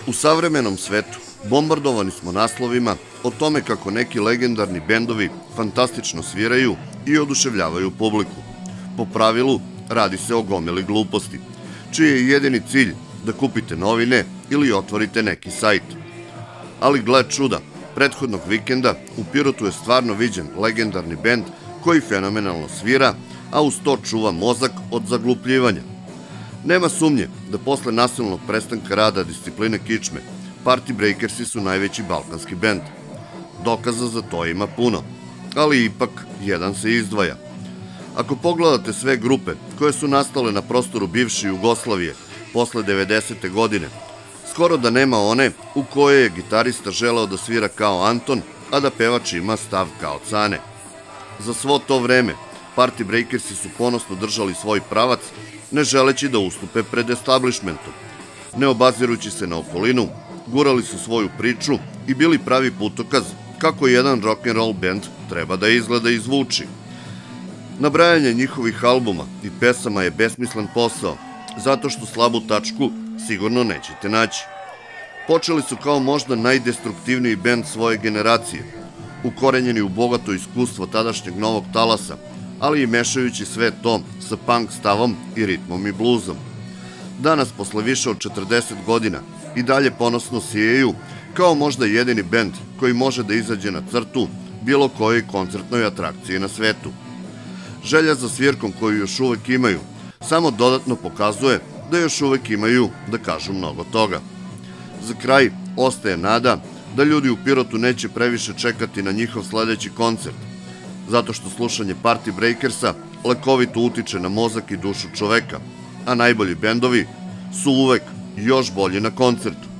U savremenom svetu bombardovani smo naslovima o tome kako neki legendarni bendovi fantastično sviraju i oduševljavaju publiku. Po pravilu, radi se o gomili gluposti, čiji je jedini cilj da kupite novine ili otvorite neki sajt. Ali gle čuda, prethodnog vikenda u Pirotu je stvarno viđen legendarni bend koji fenomenalno svira, a uz to čuva mozak od zaglupljivanja. Nema sumnje da posle nasilnog prestanka rada discipline kičme, Party Breakersi su najveći balkanski bend. Dokaza za to ima puno, ali ipak jedan se izdvaja. Ako pogledate sve grupe koje su nastale na prostoru bivše Jugoslavije posle 90. godine, skoro da nema one u kojoj je gitarista želeo da svira kao Anton, a da pevač ima stav kao Cane. Za svo to vreme, Party Breakersi su ponosno držali svoj pravac, ne želeći da ustupe pred establishmentom. Ne obazirujući se na okolinu, gurali su svoju priču i bili pravi putokaz kako jedan rock'n'roll band treba da izgleda i zvuči. Nabrajanje njihovih albuma i pesama je besmislen posao, zato što slabu tačku sigurno nećete naći. Počeli su kao možda najdestruktivniji bend svoje generacije, ukorenjeni u bogato iskustvo tadašnjeg novog talasa, ali i mešajući sve to sa punk stavom i ritmom i bluzom. Danas, posle više od 40 godina, i dalje ponosno sijaju kao možda jedini bend koji može da izađe na crtu bilo kojoj koncertnoj atrakciji na svetu. Želja za svirkom koju još uvek imaju samo dodatno pokazuje da još uvek imaju da kažu mnogo toga. Za kraj ostaje nada da ljudi u Pirotu neće previše čekati na njihov sledeći koncert, zato što slušanje Party Breakersa lekovito utiče na mozak i dušu čoveka, a najbolji bendovi su uvek još bolji na koncertu.